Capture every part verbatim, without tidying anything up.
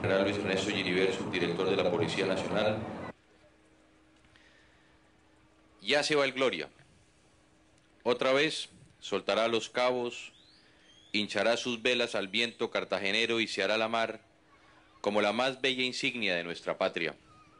general Luis Ernesto Giniver, subdirector de la Policía Nacional. Ya se va el Gloria. Otra vez soltará los cabos, hinchará sus velas al viento cartagenero y se hará la mar como la más bella insignia de nuestra patria.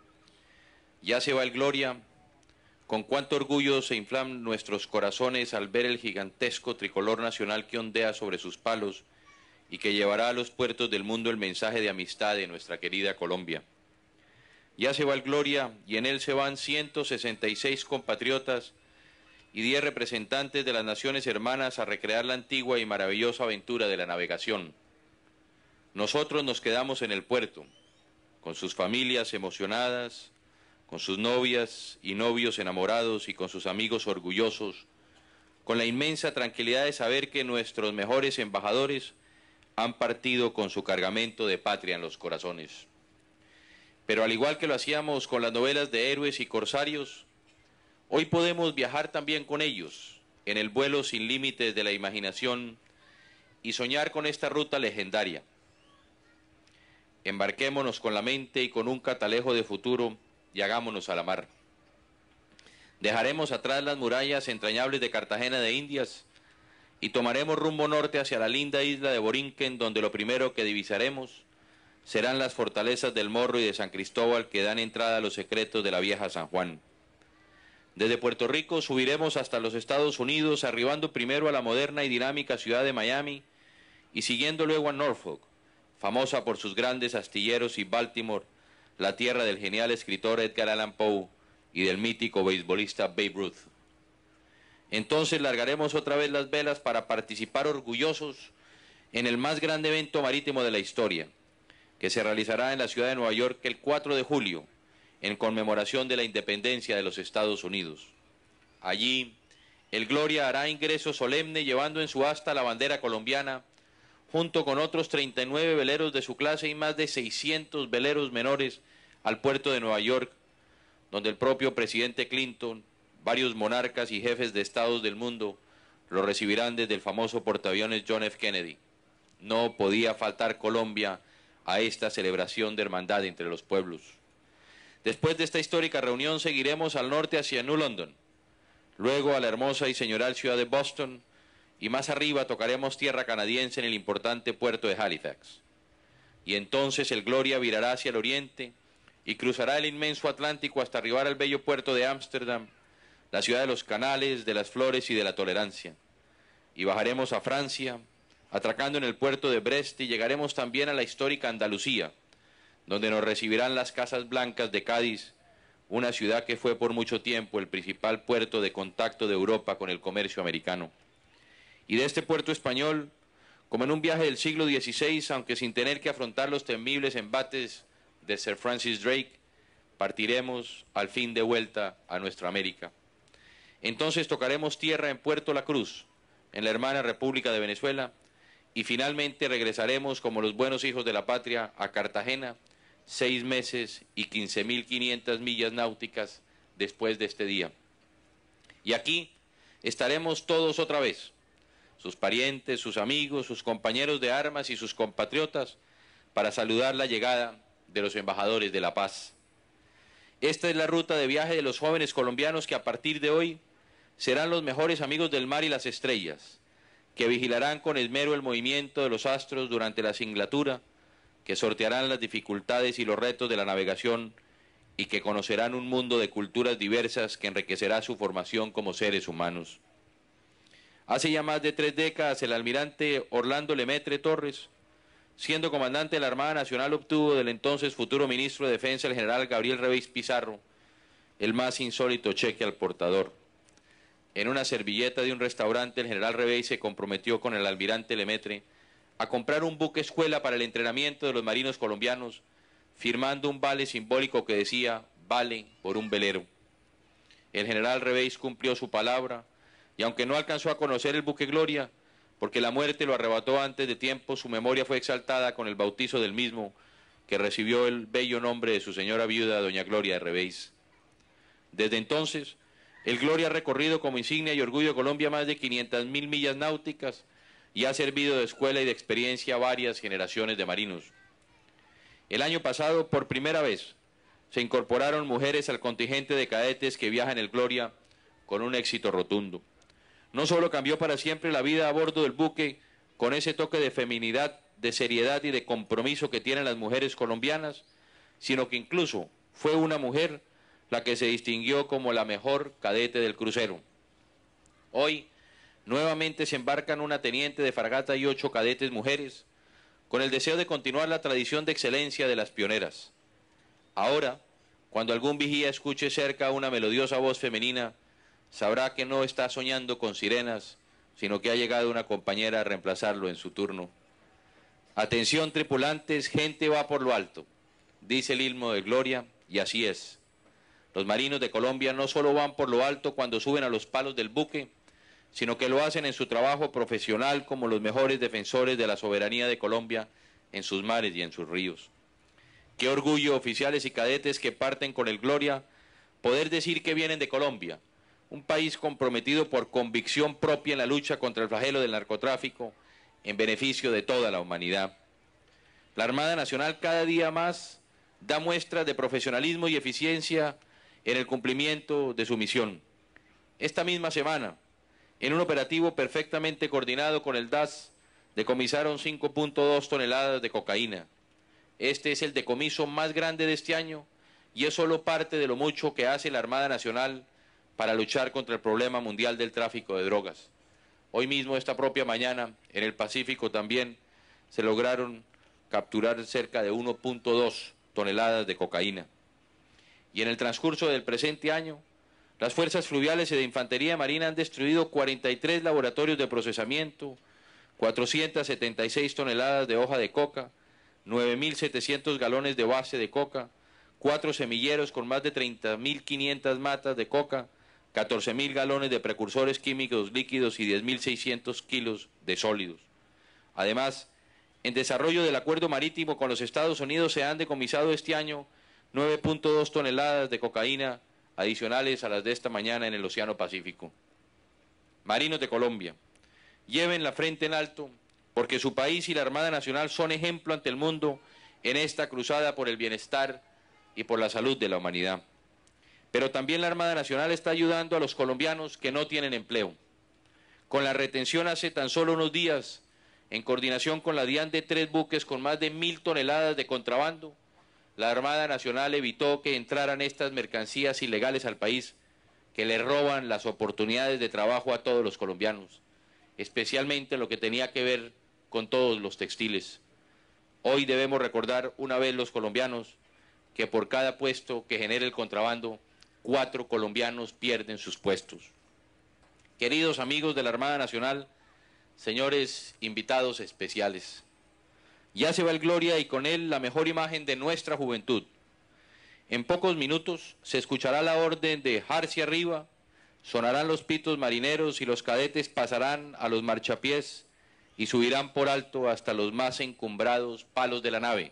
Ya se va el Gloria. Con cuánto orgullo se inflan nuestros corazones al ver el gigantesco tricolor nacional que ondea sobre sus palos y que llevará a los puertos del mundo el mensaje de amistad de nuestra querida Colombia. Ya se va el Gloria y en él se van ciento sesenta y seis compatriotas y diez representantes de las naciones hermanas a recrear la antigua y maravillosa aventura de la navegación. Nosotros nos quedamos en el puerto, con sus familias emocionadas, con sus novias y novios enamorados y con sus amigos orgullosos, con la inmensa tranquilidad de saber que nuestros mejores embajadores han partido con su cargamento de patria en los corazones. Pero al igual que lo hacíamos con las novelas de héroes y corsarios, hoy podemos viajar también con ellos en el vuelo sin límites de la imaginación y soñar con esta ruta legendaria. Embarquémonos con la mente y con un catalejo de futuro y hagámonos a la mar. Dejaremos atrás las murallas entrañables de Cartagena de Indias y tomaremos rumbo norte hacia la linda isla de Borinquen, donde lo primero que divisaremos serán las fortalezas del Morro y de San Cristóbal que dan entrada a los secretos de la vieja San Juan. Desde Puerto Rico subiremos hasta los Estados Unidos, arribando primero a la moderna y dinámica ciudad de Miami y siguiendo luego a Norfolk, famosa por sus grandes astilleros, y Baltimore, la tierra del genial escritor Edgar Allan Poe y del mítico beisbolista Babe Ruth. Entonces largaremos otra vez las velas para participar orgullosos en el más grande evento marítimo de la historia, que se realizará en la ciudad de Nueva York el cuatro de julio, en conmemoración de la independencia de los Estados Unidos. Allí, el Gloria hará ingreso solemne llevando en su asta la bandera colombiana, junto con otros treinta y nueve veleros de su clase y más de seiscientos veleros menores al puerto de Nueva York, donde el propio presidente Clinton, varios monarcas y jefes de estados del mundo lo recibirán desde el famoso portaaviones John F. Kennedy. No podía faltar Colombia a esta celebración de hermandad entre los pueblos. Después de esta histórica reunión seguiremos al norte hacia New London, luego a la hermosa y señorial ciudad de Boston, y más arriba tocaremos tierra canadiense en el importante puerto de Halifax. Y entonces el Gloria virará hacia el oriente y cruzará el inmenso Atlántico hasta arribar al bello puerto de Ámsterdam, la ciudad de los canales, de las flores y de la tolerancia. Y bajaremos a Francia, atracando en el puerto de Brest, y llegaremos también a la histórica Andalucía, donde nos recibirán las Casas Blancas de Cádiz, una ciudad que fue por mucho tiempo el principal puerto de contacto de Europa con el comercio americano. Y de este puerto español, como en un viaje del siglo dieciséis, aunque sin tener que afrontar los temibles embates de Sir Francis Drake, partiremos al fin de vuelta a nuestra América. Entonces tocaremos tierra en Puerto La Cruz, en la hermana República de Venezuela, y finalmente regresaremos como los buenos hijos de la patria a Cartagena, seis meses y quince mil quinientas millas náuticas después de este día. Y aquí estaremos todos otra vez, sus parientes, sus amigos, sus compañeros de armas y sus compatriotas, para saludar la llegada de los embajadores de la paz. Esta es la ruta de viaje de los jóvenes colombianos que a partir de hoy serán los mejores amigos del mar y las estrellas, que vigilarán con esmero el movimiento de los astros durante la singlatura, que sortearán las dificultades y los retos de la navegación y que conocerán un mundo de culturas diversas que enriquecerá su formación como seres humanos. Hace ya más de tres décadas el almirante Orlando Lemaitre Torres, siendo comandante de la Armada Nacional, obtuvo del entonces futuro ministro de Defensa, el general Gabriel Reveis Pizarro, el más insólito cheque al portador. En una servilleta de un restaurante, el general Reveis se comprometió con el almirante Lemaitre a comprar un buque escuela para el entrenamiento de los marinos colombianos, firmando un vale simbólico que decía "vale por un velero". El general Reveis cumplió su palabra, y aunque no alcanzó a conocer el buque Gloria, porque la muerte lo arrebató antes de tiempo, su memoria fue exaltada con el bautizo del mismo, que recibió el bello nombre de su señora viuda, doña Gloria de Reveis. Desde entonces, el Gloria ha recorrido como insignia y orgullo de Colombia más de quinientas mil millas náuticas y ha servido de escuela y de experiencia a varias generaciones de marinos. El año pasado, por primera vez, se incorporaron mujeres al contingente de cadetes que viaja en el Gloria con un éxito rotundo. No solo cambió para siempre la vida a bordo del buque con ese toque de feminidad, de seriedad y de compromiso que tienen las mujeres colombianas, sino que incluso fue una mujer la que se distinguió como la mejor cadete del crucero. Hoy, nuevamente se embarcan una teniente de fragata y ocho cadetes mujeres, con el deseo de continuar la tradición de excelencia de las pioneras. Ahora, cuando algún vigía escuche cerca una melodiosa voz femenina, sabrá que no está soñando con sirenas, sino que ha llegado una compañera a reemplazarlo en su turno. Atención, tripulantes, gente va por lo alto, dice el himno de Gloria, y así es. Los marinos de Colombia no solo van por lo alto cuando suben a los palos del buque, sino que lo hacen en su trabajo profesional como los mejores defensores de la soberanía de Colombia en sus mares y en sus ríos. Qué orgullo, oficiales y cadetes que parten con el Gloria, poder decir que vienen de Colombia, un país comprometido por convicción propia en la lucha contra el flagelo del narcotráfico, en beneficio de toda la humanidad. La Armada Nacional cada día más da muestras de profesionalismo y eficiencia en el cumplimiento de su misión. Esta misma semana, en un operativo perfectamente coordinado con el D A S, decomisaron cinco punto dos toneladas de cocaína. Este es el decomiso más grande de este año y es solo parte de lo mucho que hace la Armada Nacional para luchar contra el problema mundial del tráfico de drogas. Hoy mismo, esta propia mañana, en el Pacífico también se lograron capturar cerca de uno punto dos toneladas de cocaína. Y en el transcurso del presente año, las fuerzas fluviales y de infantería marina han destruido cuarenta y tres laboratorios de procesamiento, cuatrocientas setenta y seis toneladas de hoja de coca, nueve mil setecientos galones de base de coca, cuatro semilleros con más de treinta mil quinientas matas de coca, catorce mil galones de precursores químicos líquidos y diez mil seiscientos kilos de sólidos. Además, en desarrollo del acuerdo marítimo con los Estados Unidos se han decomisado este año nueve punto dos toneladas de cocaína adicionales a las de esta mañana en el Océano Pacífico. Marinos de Colombia, lleven la frente en alto porque su país y la Armada Nacional son ejemplo ante el mundo en esta cruzada por el bienestar y por la salud de la humanidad. Pero también la Armada Nacional está ayudando a los colombianos que no tienen empleo. Con la retención hace tan solo unos días, en coordinación con la DIAN de tres buques con más de mil toneladas de contrabando, la Armada Nacional evitó que entraran estas mercancías ilegales al país, que le roban las oportunidades de trabajo a todos los colombianos, especialmente lo que tenía que ver con todos los textiles. Hoy debemos recordar una vez los colombianos que por cada puesto que genere el contrabando, cuatro colombianos pierden sus puestos. Queridos amigos de la Armada Nacional, señores invitados especiales, ya se va el Gloria y con él la mejor imagen de nuestra juventud. En pocos minutos se escuchará la orden de jarse arriba, sonarán los pitos marineros y los cadetes pasarán a los marchapiés y subirán por alto hasta los más encumbrados palos de la nave.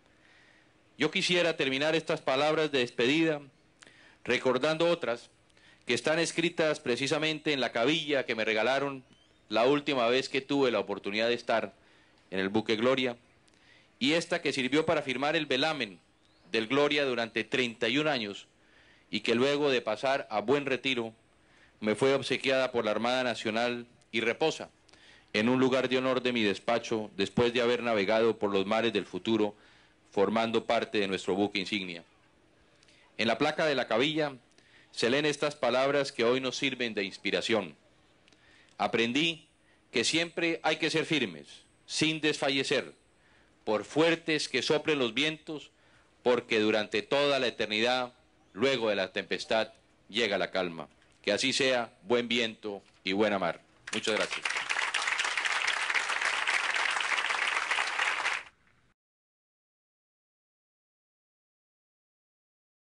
Yo quisiera terminar estas palabras de despedida recordando otras que están escritas precisamente en la cabilla que me regalaron la última vez que tuve la oportunidad de estar en el buque Gloria, y esta que sirvió para firmar el velamen del Gloria durante treinta y un años y que luego de pasar a buen retiro me fue obsequiada por la Armada Nacional y reposa en un lugar de honor de mi despacho después de haber navegado por los mares del futuro formando parte de nuestro buque insignia. En la placa de la cabilla se leen estas palabras que hoy nos sirven de inspiración. Aprendí que siempre hay que ser firmes, sin desfallecer, por fuertes que soplen los vientos, porque durante toda la eternidad, luego de la tempestad, llega la calma. Que así sea, buen viento y buena mar. Muchas gracias.